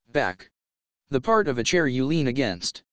Back. The part of a chair you lean against.